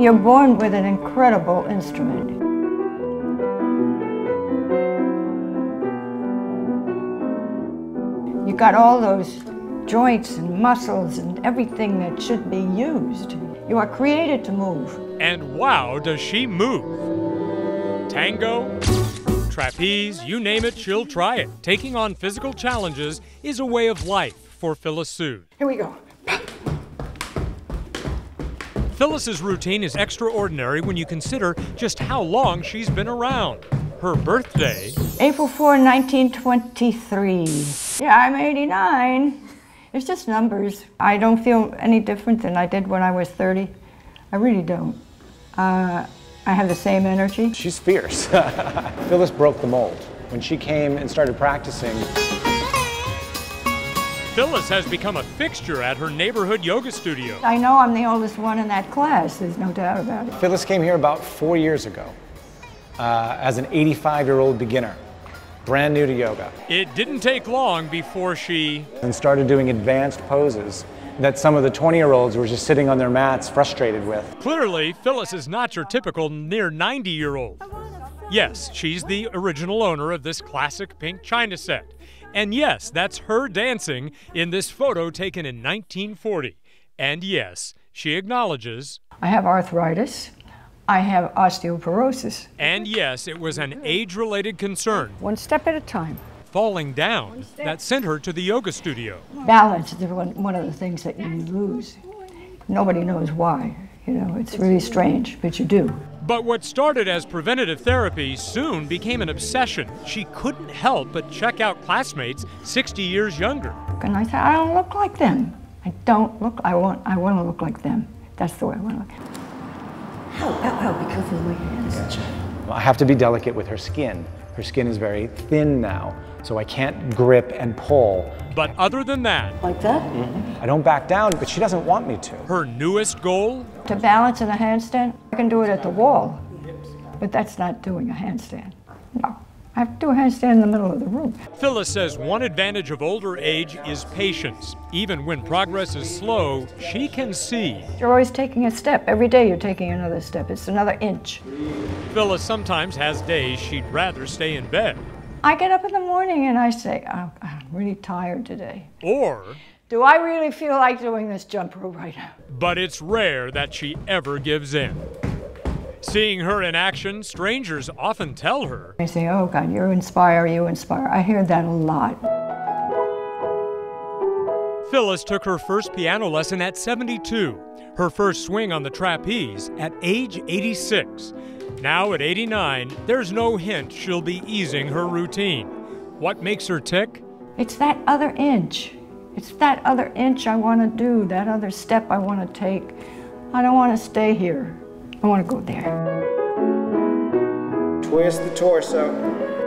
You're born with an incredible instrument. You got all those joints and muscles and everything that should be used. You are created to move. And wow, does she move. Tango, trapeze, you name it, she'll try it. Taking on physical challenges is a way of life for Phyllis Sues. Here we go. Phyllis's routine is extraordinary when you consider just how long she's been around. Her birthday, April 4, 1923. Yeah, I'm 89. It's just numbers. I don't feel any different than I did when I was 30. I really don't. I have the same energy. She's fierce. Phyllis broke the mold. When she came and started practicing, Phyllis has become a fixture at her neighborhood yoga studio. I know I'm the oldest one in that class, there's no doubt about it. Phyllis came here about 4 years ago as an 85-year-old beginner, brand new to yoga. It didn't take long before she And started doing advanced poses that some of the 20-year-olds were just sitting on their mats frustrated with. Clearly, Phyllis is not your typical near 90-year-old. Yes, she's the original owner of this classic pink china set. And yes, that's her dancing in this photo taken in 1940. And yes, she acknowledges, I have arthritis. I have osteoporosis. and yes, it was an age-related concern, One step at a time. falling down, that sent her to the yoga studio. Balance is one of the things that you lose. Nobody knows why. You know, it's really strange, but you do. But what started as preventative therapy soon became an obsession. She couldn't help but check out classmates 60 years younger. And I said, I don't look like them. I don't look, I want to look like them. That's the way I want to look. Ow, be careful with my hands. I have to be delicate with her skin. Her skin is very thin now, so I can't grip and pull. But other than that, Like that? I don't back down, but she doesn't want me to. her newest goal? To balance in a handstand, I can do it at the wall, but that's not doing a handstand. No, I have to do a handstand in the middle of the room. Phyllis says one advantage of older age is patience. Even when progress is slow, she can see. You're always taking a step. Every day you're taking another step. It's another inch. Phyllis sometimes has days she'd rather stay in bed. I get up in the morning and I say, oh, I'm really tired today. Or, Do I really feel like doing this jump rope right now? but it's rare that she ever gives in. Seeing her in action, strangers often tell her, I say, oh God, you inspire, you inspire. I hear that a lot. Phyllis took her first piano lesson at 72, her first swing on the trapeze at age 86. Now at 89, there's no hint she'll be easing her routine. What makes her tick? It's that other inch. It's that other inch I want to do, that other step I want to take. I don't want to stay here. I want to go there. Twist the torso.